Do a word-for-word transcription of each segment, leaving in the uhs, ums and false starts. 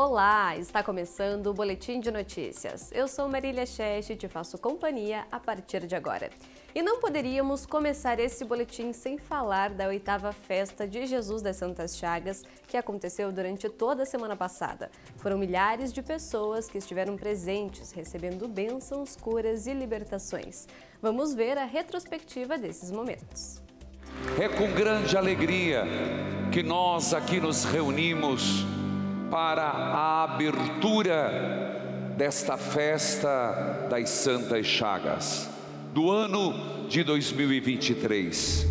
Olá, está começando o Boletim de Notícias. Eu sou Marília Cheste e te faço companhia a partir de agora. E não poderíamos começar esse boletim sem falar da oitava festa de Jesus das Santas Chagas, que aconteceu durante toda a semana passada. Foram milhares de pessoas que estiveram presentes, recebendo bênçãos, curas e libertações. Vamos ver a retrospectiva desses momentos. É com grande alegria que nós aqui nos reunimos para a abertura desta festa das Santas Chagas, do ano de dois mil e vinte e três.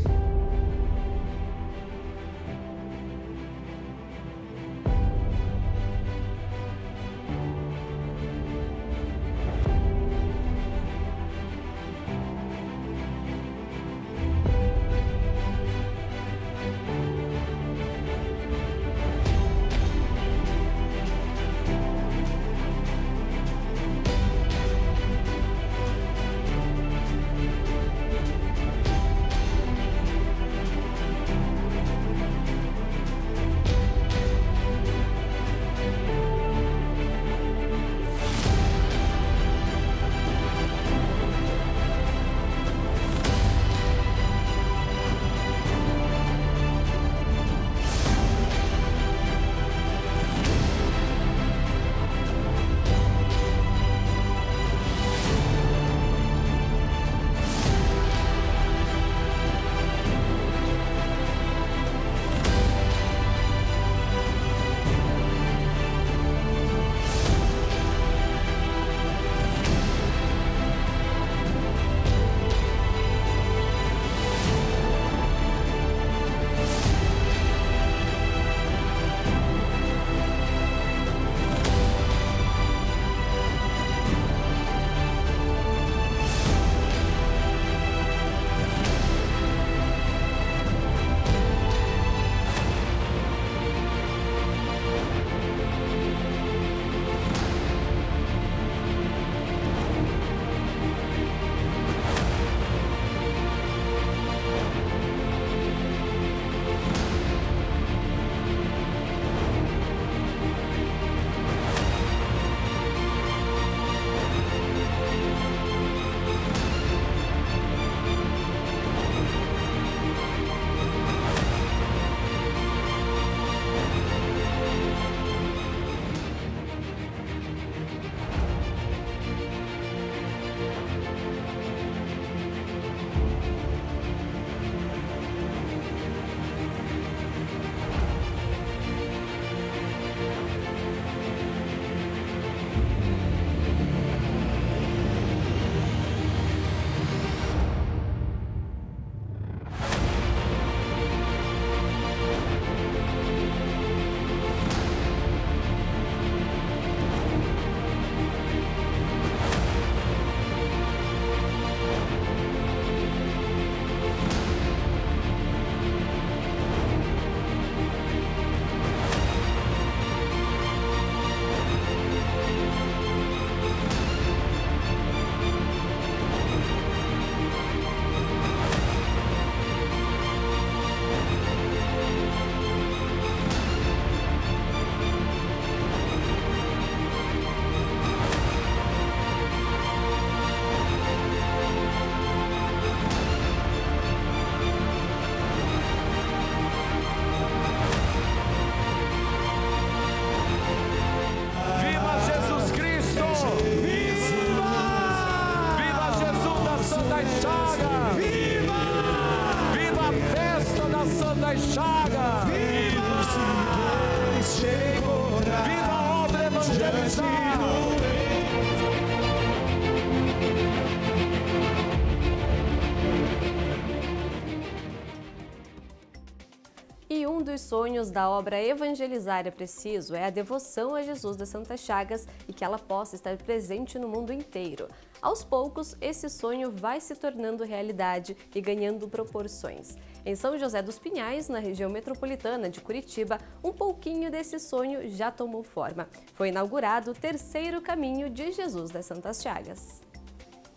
E um dos sonhos da obra Evangelizar é Preciso é a devoção a Jesus das Santas Chagas e que ela possa estar presente no mundo inteiro. Aos poucos, esse sonho vai se tornando realidade e ganhando proporções. Em São José dos Pinhais, na região metropolitana de Curitiba, um pouquinho desse sonho já tomou forma. Foi inaugurado o terceiro caminho de Jesus das Santas Chagas.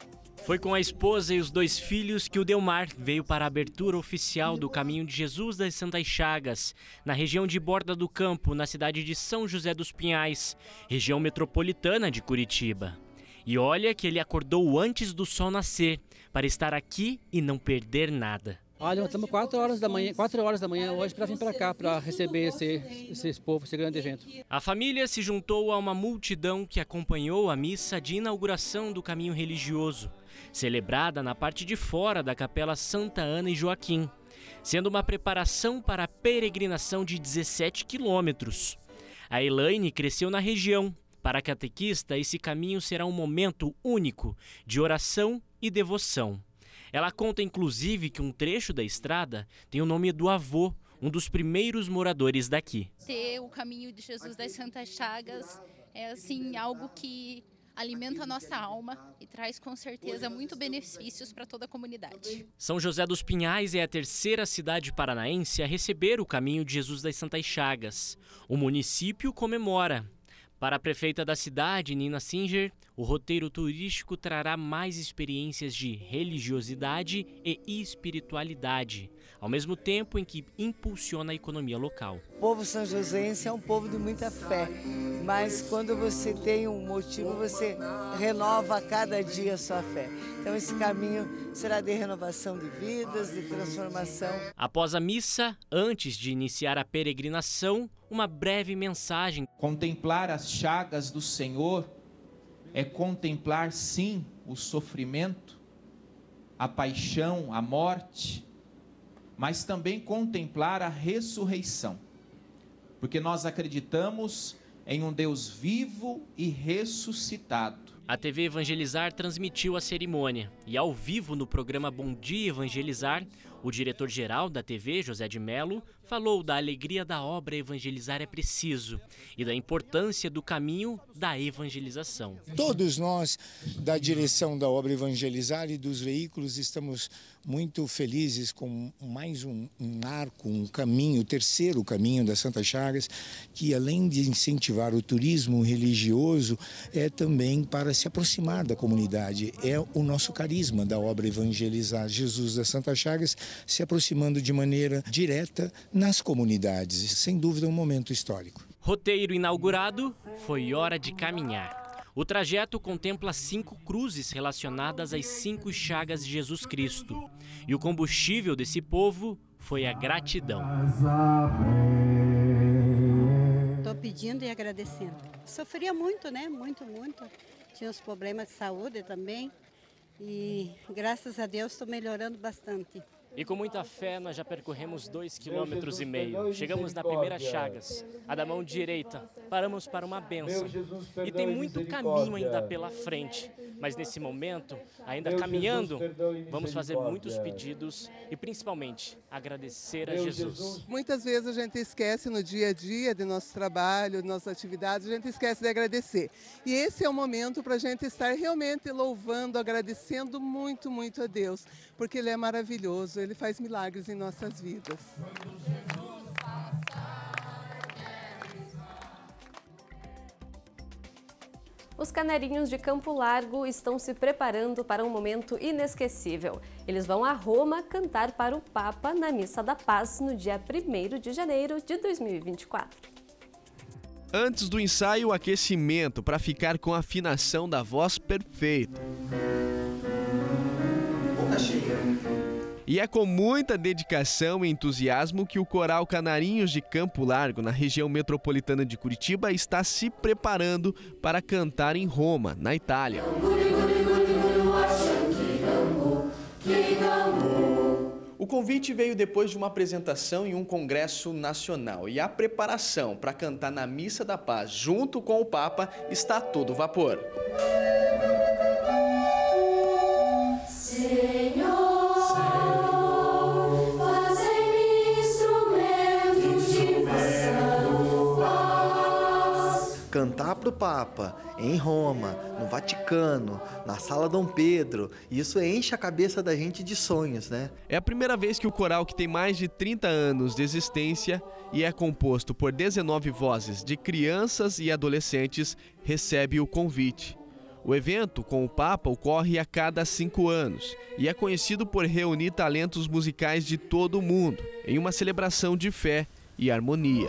Foi com a esposa e os dois filhos que o Delmar veio para a abertura oficial do Caminho de Jesus das Santas Chagas, na região de Borda do Campo, na cidade de São José dos Pinhais, região metropolitana de Curitiba. E olha que ele acordou antes do sol nascer, para estar aqui e não perder nada. Olha, estamos quatro horas da manhã, quatro horas da manhã hoje para vir para cá, para receber esse, esse povo, esse grande evento. A família se juntou a uma multidão que acompanhou a missa de inauguração do caminho religioso, celebrada na parte de fora da Capela Santa Ana e Joaquim, sendo uma preparação para a peregrinação de dezessete quilômetros. A Elaine cresceu na região. Para a catequista, esse caminho será um momento único de oração e devoção. Ela conta, inclusive, que um trecho da estrada tem o nome do avô, um dos primeiros moradores daqui. Ter o Caminho de Jesus das Santas Chagas é assim algo que alimenta a nossa alma e traz com certeza muito benefícios para toda a comunidade. São José dos Pinhais é a terceira cidade paranaense a receber o Caminho de Jesus das Santas Chagas. O município comemora. Para a prefeita da cidade, Nina Singer, o roteiro turístico trará mais experiências de religiosidade e espiritualidade, ao mesmo tempo em que impulsiona a economia local. O povo são-joséense é um povo de muita fé, mas quando você tem um motivo, você renova a cada dia a sua fé. Então esse caminho será de renovação de vidas, de transformação. Após a missa, antes de iniciar a peregrinação, uma breve mensagem. Contemplar as chagas do Senhor é contemplar, sim, o sofrimento, a paixão, a morte, mas também contemplar a ressurreição, porque nós acreditamos em um Deus vivo e ressuscitado. A T V Evangelizar transmitiu a cerimônia e, ao vivo no programa Bom Dia Evangelizar, o diretor-geral da T V, José de Mello, falou da alegria da obra Evangelizar é Preciso e da importância do caminho da evangelização. Todos nós, da direção da obra Evangelizar e dos veículos, estamos muito felizes com mais um, um arco, um caminho, o terceiro caminho das Santas Chagas, que além de incentivar o turismo religioso, é também para se aproximar da comunidade. É o nosso carisma da obra Evangelizar, Jesus das Santas Chagas se aproximando de maneira direta nas comunidades. Sem dúvida, um momento histórico. Roteiro inaugurado, foi hora de caminhar. O trajeto contempla cinco cruzes relacionadas às cinco chagas de Jesus Cristo. E o combustível desse povo foi a gratidão. Estou pedindo e agradecendo. Sofria muito, né? Muito, muito. Tinha os problemas de saúde também. E graças a Deus estou melhorando bastante. E com muita fé nós já percorremos dois quilômetros e meio. Chegamos na primeira Chagas, a da mão direita. Paramos para uma bênção. E tem muito caminho ainda pela frente. Mas nesse momento, ainda caminhando, vamos fazer muitos pedidos e principalmente agradecer a Jesus. Muitas vezes a gente esquece no dia a dia de nosso trabalho, de nossas atividades, a gente esquece de agradecer. E esse é o momento para a gente estar realmente louvando, agradecendo muito, muito a Deus, porque Ele é maravilhoso. Ele faz milagres em nossas vidas. Os caneirinhos de Campo Largo estão se preparando para um momento inesquecível. Eles vão a Roma cantar para o Papa na Missa da Paz no dia primeiro de janeiro de dois mil e vinte e quatro. Antes do ensaio, o aquecimento para ficar com a afinação da voz perfeita. Boca cheia. E é com muita dedicação e entusiasmo que o Coral Canarinhos de Campo Largo, na região metropolitana de Curitiba, está se preparando para cantar em Roma, na Itália. O convite veio depois de uma apresentação em um congresso nacional e a preparação para cantar na Missa da Paz junto com o Papa está a todo vapor. Senhor. Cantar para o Papa, em Roma, no Vaticano, na Sala Dom Pedro, isso enche a cabeça da gente de sonhos, né? É a primeira vez que o coral, que tem mais de trinta anos de existência e é composto por dezenove vozes de crianças e adolescentes, recebe o convite. O evento com o Papa ocorre a cada cinco anos e é conhecido por reunir talentos musicais de todo o mundo em uma celebração de fé e harmonia.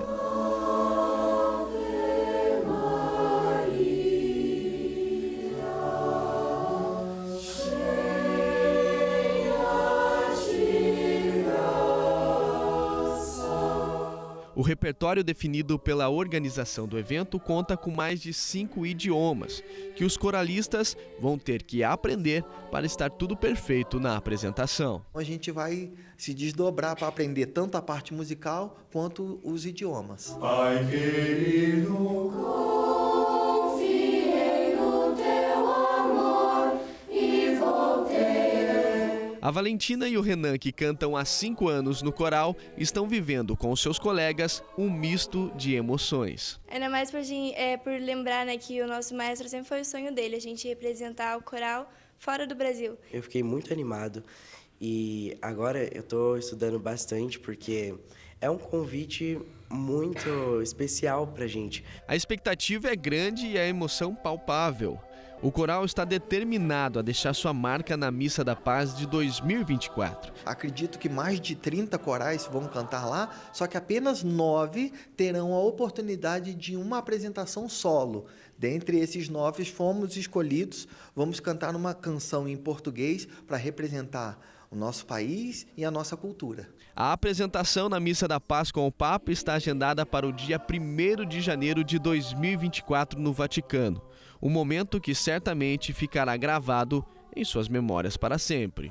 O repertório definido pela organização do evento conta com mais de cinco idiomas, que os coralistas vão ter que aprender para estar tudo perfeito na apresentação. A gente vai se desdobrar para aprender tanto a parte musical quanto os idiomas. Pai querido, confiei no teu amor e voltei. A Valentina e o Renan, que cantam há cinco anos no coral, estão vivendo com seus colegas um misto de emoções. Ainda mais por, é, por lembrar, né, que o nosso maestro sempre foi o sonho dele, a gente representar o coral fora do Brasil. Eu fiquei muito animado e agora eu estou estudando bastante porque é um convite muito especial para a gente. A expectativa é grande e a emoção palpável. O coral está determinado a deixar sua marca na Missa da Paz de dois mil e vinte e quatro. Acredito que mais de trinta corais vão cantar lá, só que apenas nove terão a oportunidade de uma apresentação solo. Dentre esses nove fomos escolhidos, vamos cantar uma canção em português para representar o nosso país e a nossa cultura. A apresentação na Missa da Paz com o Papa está agendada para o dia primeiro de janeiro de dois mil e vinte e quatro no Vaticano. Um momento que certamente ficará gravado em suas memórias para sempre.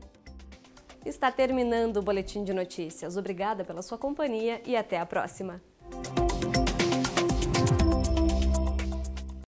Está terminando o Boletim de Notícias. Obrigada pela sua companhia e até a próxima.